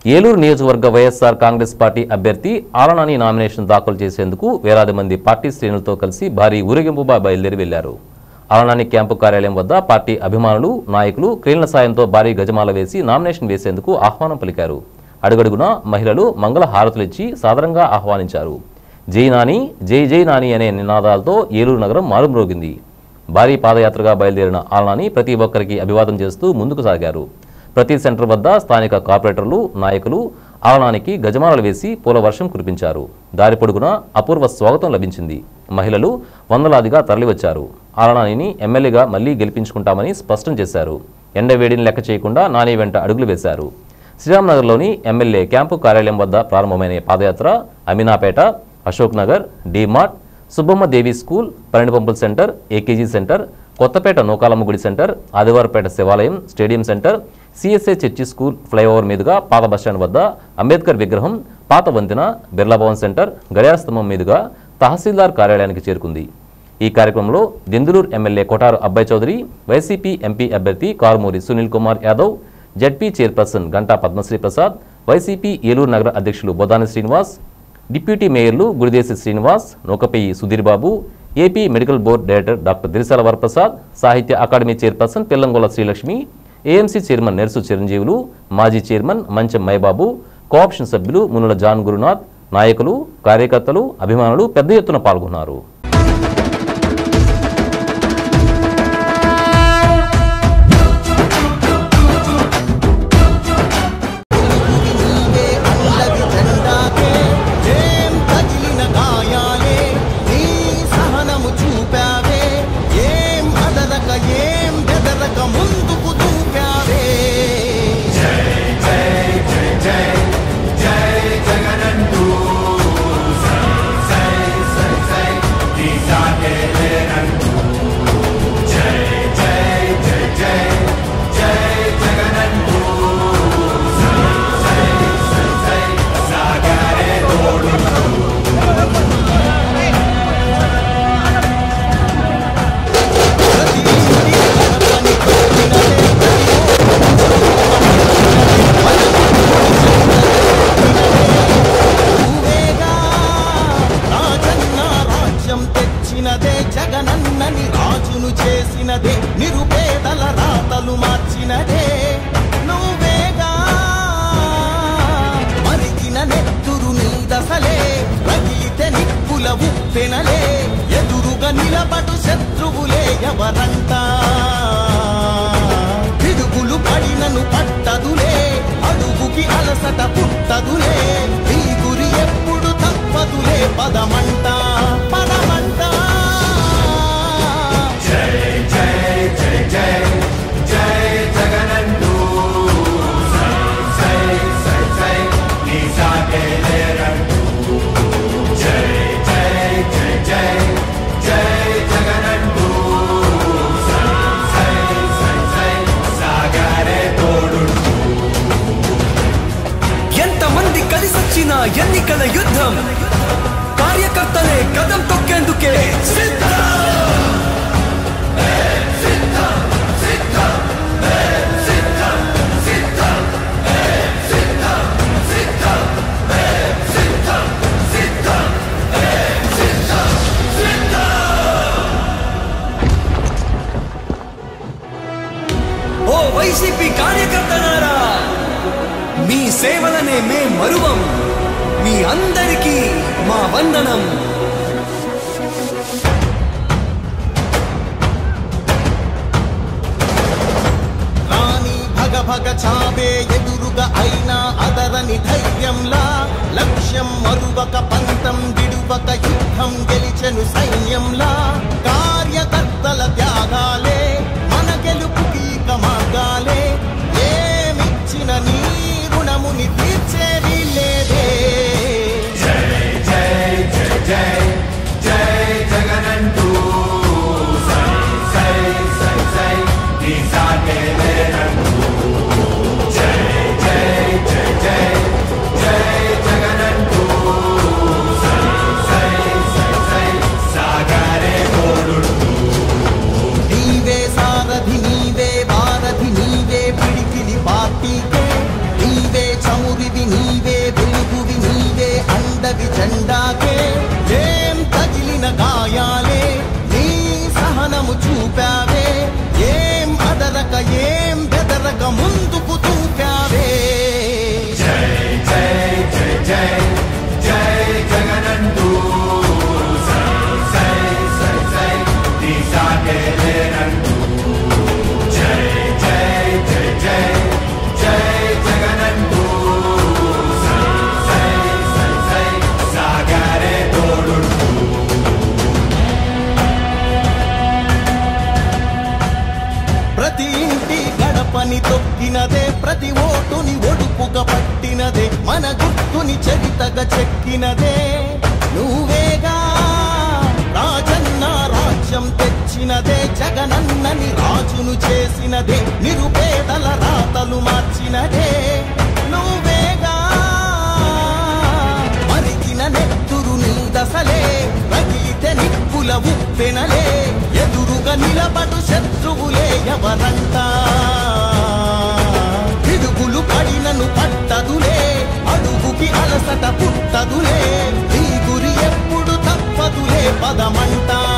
ఏలూరు నియోజకవర్గ వైఎస్ఆర్ కాంగ్రెస్ పార్టీ అభ్యర్థి ఆలనాని నామినేషన్ దాఖలు చేసేందుకు వేలాది మంది పార్టీ శ్రేణులతో కలిసి భారీ ఊరేగింపుగా బయలుదేరి వెళ్లారు. ఆలనాని క్యాంపు కార్యాలయం వద్ద పార్టీ అభిమానులు, నాయకులు క్రేన్ల సాయంతో భారీ గజమాల వేసి నామినేషన్ వేసేందుకు ఆహ్వానం పలికారు. అడుగడుగునా మహిళలు మంగళ హారతులిచ్చి సాదరంగా ఆహ్వానించారు. జై నాని, జై జై నాని అనే నినాదాలతో ఏలూరు నగరం మారుమ్రోగింది. భారీ పాదయాత్రగా బయలుదేరిన ఆలనాని ప్రతి ఒక్కరికి అభివాదం చేస్తూ ముందుకు సాగారు. ప్రతి సెంటర్ వద్ద స్థానిక కార్పొరేటర్లు, నాయకులు ఆలనానికి గజమాలలు వేసి పూల వర్షం కురిపించారు. దారి పొడుగునా అపూర్వ స్వాగతం లభించింది. మహిళలు వందలాదిగా తరలివచ్చారు. ఆలనానిని ఎమ్మెల్యేగా మళ్లీ గెలిపించుకుంటామని స్పష్టం చేశారు. ఎండవేడిని లెక్క చేయకుండా నాని వెంట అడుగులు వేశారు. శ్రీరామ్నగర్లోని ఎమ్మెల్యే క్యాంపు కార్యాలయం వద్ద ప్రారంభమైన పాదయాత్ర అమీనాపేట, అశోక్ నగర్, డీమార్ట్, సుబ్బమ్మ దేవి స్కూల్, పన్నెండు పంపుల centre, AKG centre, Kothapeta Nukalamma గుడి సెంటర్, ఆదివారపేట శివాలయం, stadium centre, CSI church school, flyover మీదుగా పాత బస్టాండ్ వద్ద అంబేద్కర్ విగ్రహం, పాత వంతెన, బిర్లా భవన్ సెంటర్, గడియార స్తంభం మీదుగా తహసీల్దార్ కార్యాలయానికి చేరుకుంది. ఈ కార్యక్రమంలో దెందులూరు ఎమ్మెల్యే కొటారు అబ్బాయి చౌదరి, వైసీపీ ఎంపీ అభ్యర్థి Karumuri Sunil Kumar Yadav, ZP chairperson Ganta Padmasri Prasad, YCP Eluru నగర అధ్యక్షులు బొదాని శ్రీనివాస్, డిప్యూటీ మేయర్లు Gudidesi Srinivas, Nukapeyyi Sudheer Babu, AP medical board director doctor Dirisala Varaprasad, Sahitya academy chairperson Pillangola Srilakshmi, AMC chairman Nersu Chiranjeevulu, మాజీ చైర్మన్ మంచం మైబాబు, కోఆప్షన్ సభ్యులు మునుల జాన్ గురునాథ్, నాయకులు, కార్యకర్తలు, అభిమానులు పెద్ద ఎత్తున పాల్గొన్నారు. జగనన్నని రాజును చేసినదే, నిరుపేదల రాతలు మార్చినదే నువ్వేగా. మరిగిన నెత్తురు నీదసలే, రగిలితే నిప్పుల ఉప్పెనలే, ఎదురుగా నిలబడు శత్రువులే ఎవరంట. పిడుగులు పడినను పట్టదులే, అడుగుకి అలసట పుట్టదులే, ఈ గురి ఎప్పుడు తప్పదులే, పదమంట పదమంట. ఎంతమంది కలిసొచ్చిన ఎన్నికల యుద్ధం, కార్యకర్తలే కదం తొక్కేందుకే సిద్ధం. ఓ వైసీపీ కార్యకర్తలారా, మీ సేవలనే మే మరువం, మీ అందరికీ మా వందనం. రాణి భగ భగ చావే ఎదురుగా అయినా అదరని ధైర్యంలా, లక్ష్యం మరువక పంతం విడువక యుద్ధం గెలిచెను సైన్యంలా. కార్యకర్తల త్యాగాలే మన గెలుపుకి మార్గాలే, ఏమిచ్చిన నీ రుణముని తీర్చేది లేదే. జై జై జై జై జై జగనంటూ సై సై సై సై నీ సాగే లేనంటూ. జై జై జై జై జై జగనంటూ సై సై సై సై కలిగినదే నువ్వేగా రాజన్న రాజ్యం తెచ్చినదే జగనన్నని రాజును చేసినదే నిరుపేదల రాతలు మార్చినదే నువ్వేగా మరిగిన నెత్తురు నీ దశలే రగిలితే నిప్పుల ఉప్పెనలే ఎదురుగా నిలబడు శత్రువులే ఎవరంట పిడుగులు పడినను పట్టదులే అడుగుకి అలసట పుట్టదులే ఈ గురి ఎప్పుడు తప్పదులే పదమంట